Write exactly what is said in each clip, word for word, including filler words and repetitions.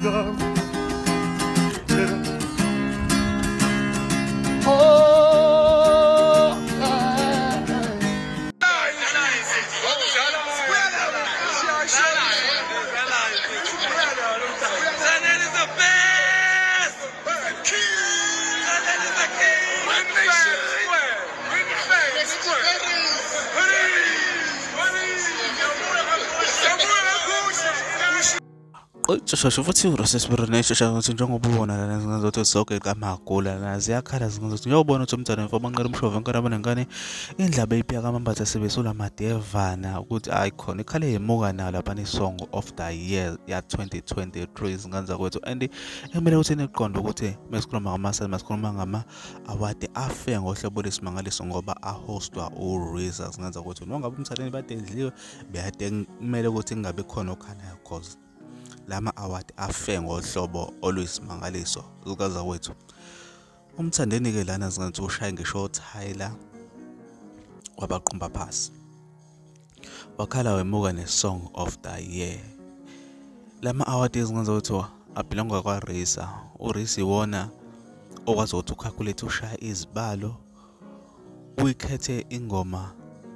Shosho futhi urosesibirine shosha ukuthi njengoba ubona lana zingazothi zonke kamagula lana ziyakhala zingazothi uyobona ukuthi Mthandeni mfoba nqela umshove nkana abanengane indlaba eyipiya kamambatha sebesula madevana ukuthi ayikhona ikhale yemuka nayo lapha ni song of the year ya twenty twenty-three zinganza kwethu and emele ukuthi niqonde ukuthi mesikhuluma ngama masikhuluma ngama award afe ngohlobo lesimangaliso ngoba ahostwa uRiza zinganza kwethu nongabe Mthandeni badedliwe beyade kumele ukuthi kungabe khona okhanayo cause lama award afe ngohlobo oluyisimangaliso lukaza wethu uMthandeni ke lana zingathi ushaya ngisho Tyla wabaqhumba phasi wakhala wemuka ne song of the year lama award ezingenza ukuthi abelonga kwa Risa uRisa iwona okwazi ukuthi ucalculate ushaya izibalo uyikhethe ingoma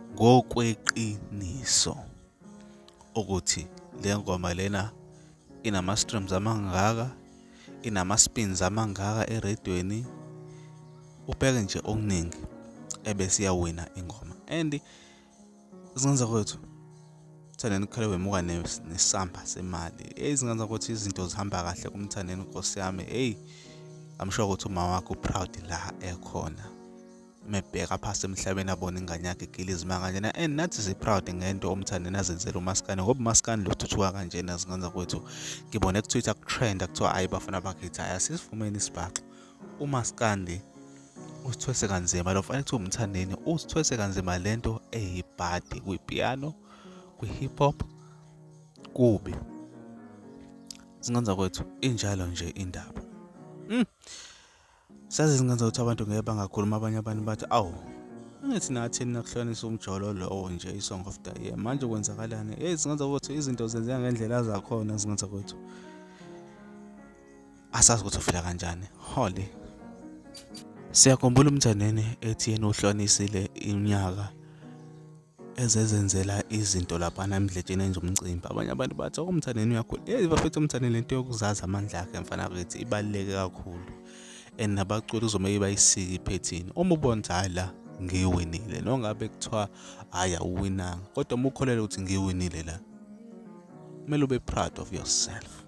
ngokweqiniso ukuthi le ngoma lena inama streams amangaka inama spins amangaka eradweni ubheke nje okuningi ebese iyawina ingoma and izingenza kwethu Mthandeni khale wemuka nesamba semali ezingenza ukuthi izinto zihamba kahle kuMthandeni Nkosi yami hey I'm sure ukuthi uma wakho proud la ekhona mebheka phasi emhlabeni abona ingane yakhe igiliza kanjena and nathi si proud ngento uMthandeni azenzela umaskane ngoba umaskane lothuthuka kanjena zingenza kwethu ngibone ku Twitter ku trend akuthiwa ayi bafana bakhetha ayasifumeni isibhaxo umaskande usithwese kanzima lo fanele ukuthi uMthandeni usithwese kanzima lento eyibhadi kupiano ku hip hop kubi zingenza kwethu injalo nje indaba mm. Sazi zingenza ukuthi abantu ngeke bangakhuluma abanye abantu bathi awu ngithi nathi nakuhlonisa umjolo lo nje isong of the year manje kwenzakalani eh zingenza ukuthi izinto zenzeka ngendlela zakhona zingenza kwethu asazi ukuthi ufila kanjani holy siyakhumbula uMthandeni ethi yena uhlonisile iminyaka ezezenzela izinto lapha namdletsheni nje umcimbi abanye abantu bathi uMthandeni uyakhula eh bafethu uMthandeni lento yokuzaza amandla akhe mfana kithi ibaluleke kakhulu and nabaculi uzomeke bayisiki iphethini uma ubona la ngiwinile nongabe kuthiwa haya uwinanga kodwa uma ukholele ukuthi ngiwinile la kumele ube proud of yourself.